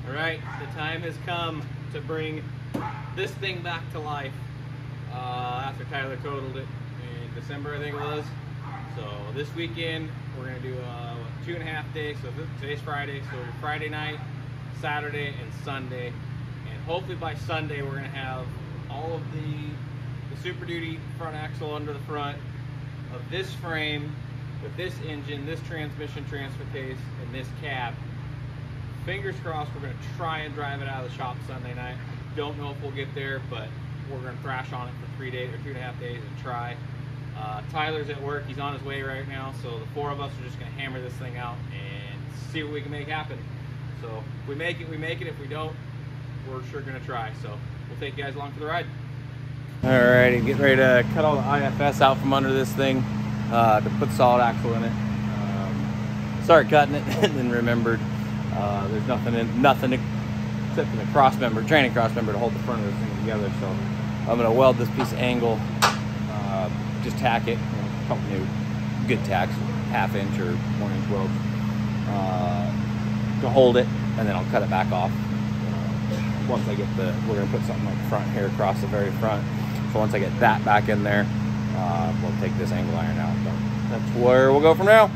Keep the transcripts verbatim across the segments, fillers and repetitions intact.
All right, the time has come to bring this thing back to life. Uh, after Tyler totaled it in December, I think it was. So this weekend we're gonna do a two and a half days. So this, today's Friday, so Friday night, Saturday, and Sunday. And hopefully by Sunday we're gonna have all of the, the Super Duty front axle under the front of this frame with this engine, this transmission transfer case, and this cab. Fingers crossed we're gonna try and drive it out of the shop Sunday night. Don't know if we'll get there, but we're gonna thrash on it for three days or two and a half days and try. Uh, Tyler's at work, he's on his way right now, so the four of us are just gonna hammer this thing out and see what we can make happen. So if we make it, we make it. If we don't, we're sure gonna try. So we'll take you guys along for the ride. Alrighty, get ready to cut all the I F S out from under this thing uh, to put solid axle in it. Um, started cutting it and then remembered uh, there's nothing in, nothing except for the cross member, training cross member to hold the front of this thing together. So I'm gonna weld this piece of angle, uh, just tack it, you know, a couple new good tacks, half inch or one inch welds, uh, to hold it, and then I'll cut it back off. Uh, once I get the, we're gonna put something like front here across the very front. So once I get that back in there, uh, we'll take this angle iron out. So that's where we'll go from now.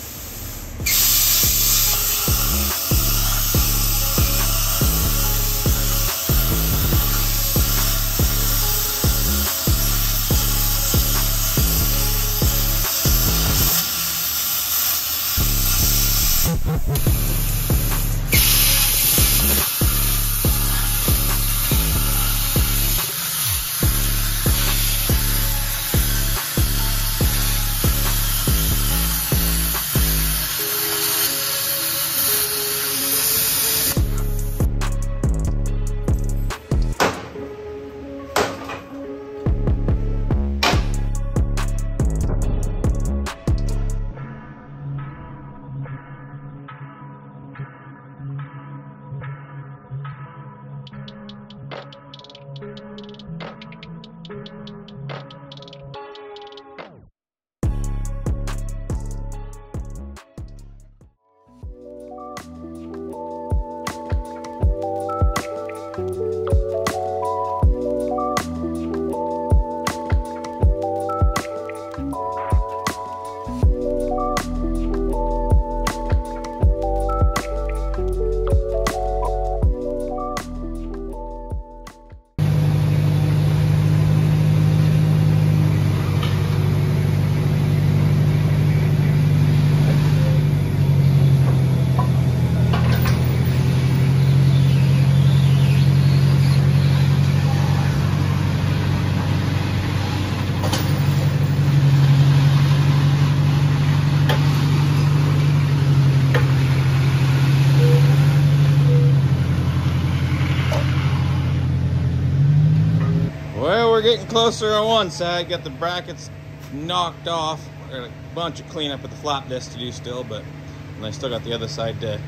Well, we're getting closer on one side. Got the brackets knocked off. Got a bunch of cleanup at the flap disc to do still, but and I still got the other side to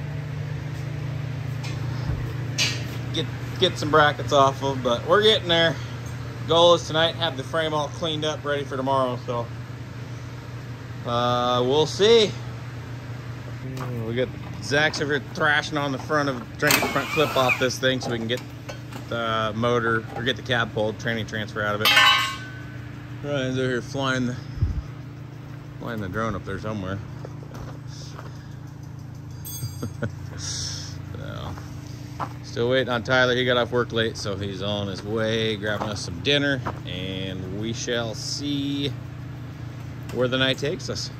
get get some brackets off of. But we're getting there. Goal is tonight have the frame all cleaned up, ready for tomorrow. So uh, we'll see. We got Zach's over here thrashing on the front of trying to get the front clip off this thing so we can get the motor or get the cab pulled, training transfer out of it. Ryan's over here flying the flying the drone up there somewhere. So, still waiting on Tyler. He got off work late, so he's on his way grabbing us some dinner, and we shall see where the night takes us.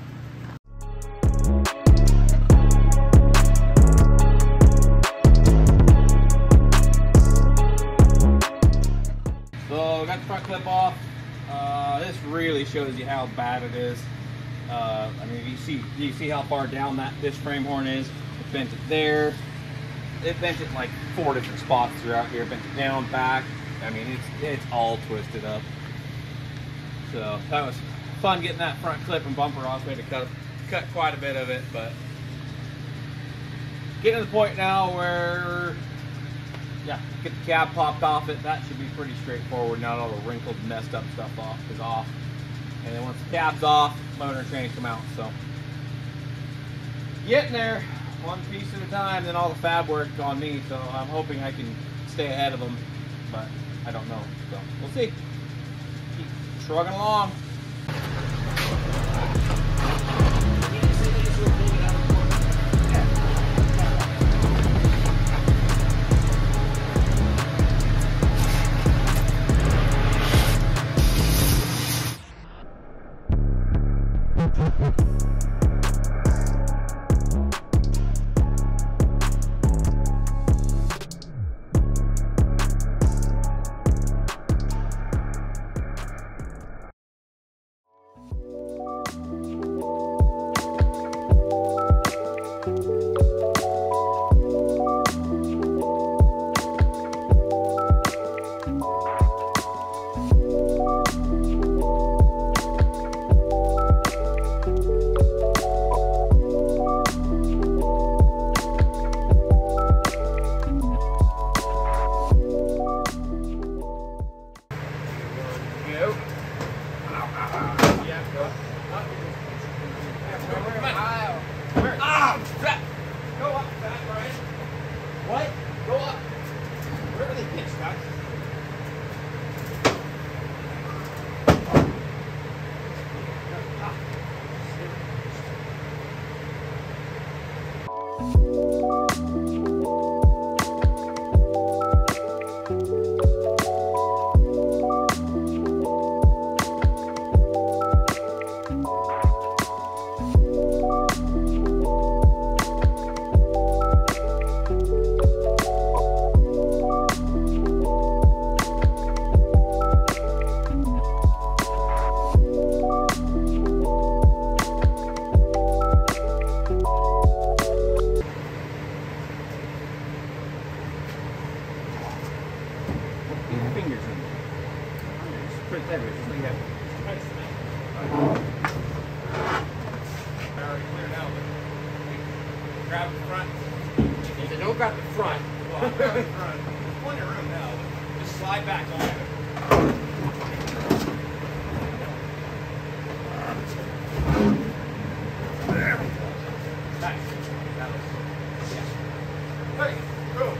So got the front clip off. Uh, this really shows you how bad it is. Uh, I mean, you see, you see how far down that this frame horn is. It bent it there. It bent it like four different spots throughout here. Bent it down, back. I mean, it's it's all twisted up. So that was fun getting that front clip and bumper off. We had to cut cut quite a bit of it, but getting to the point now where, yeah, get the cab popped off it. That should be pretty straightforward. Now all the wrinkled, messed up stuff off is off. And then once the cab's off, motor and training come out. So getting there. one piece at a time, then all the fab work on me. So I'm hoping I can stay ahead of them, but I don't know. So we'll see. Keep shrugging along. Grab the front. He said, don't grab the front. Well, I'll grab the front. There's plenty of room now. Just slide back on it. There we go. Nice. That was, yeah. Hey, go.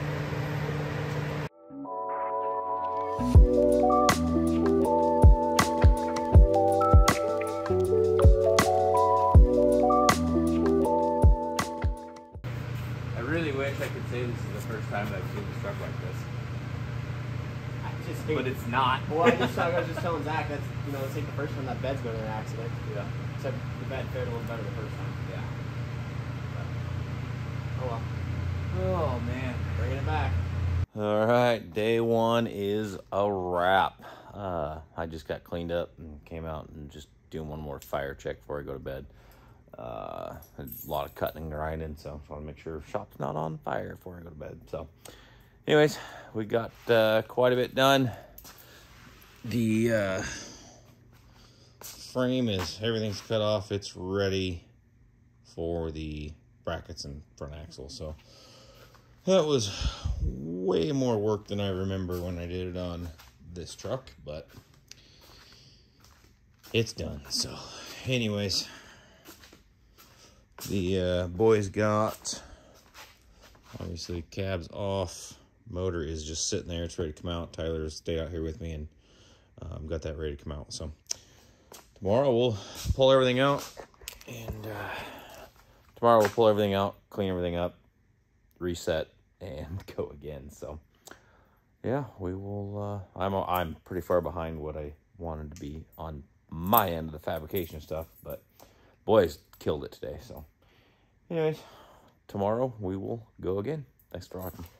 I really wish I could say this is the first time I've seen a truck like this, I just think, but it's not. well, I just I was just telling Zach that's you know it's like the first time that bed's been in an accident. Yeah. Except the bed fared a little better the first time. Yeah. Oh well, Oh man. bringing it back. All right, day one is a wrap. Uh, I just got cleaned up and came out and just doing one more fire check before I go to bed. Uh, a lot of cutting and grinding, so I want to make sure shop's not on fire before I go to bed. So, anyways, we got uh, quite a bit done. The uh, frame is, everything's cut off. It's ready for the brackets and front axle. So that was way more work than I remember when I did it on this truck, but it's done. So anyways, the uh, boys got, obviously cab's off, motor is just sitting there, it's ready to come out. Tyler's stayed out here with me and um, got that ready to come out. So tomorrow we'll pull everything out, and uh, tomorrow we'll pull everything out, clean everything up, reset, and go again. So yeah, we will. Uh, I'm I'm pretty far behind what I wanted to be on my end of the fabrication stuff, but boys killed it today. So anyways, tomorrow we will go again. Thanks for watching.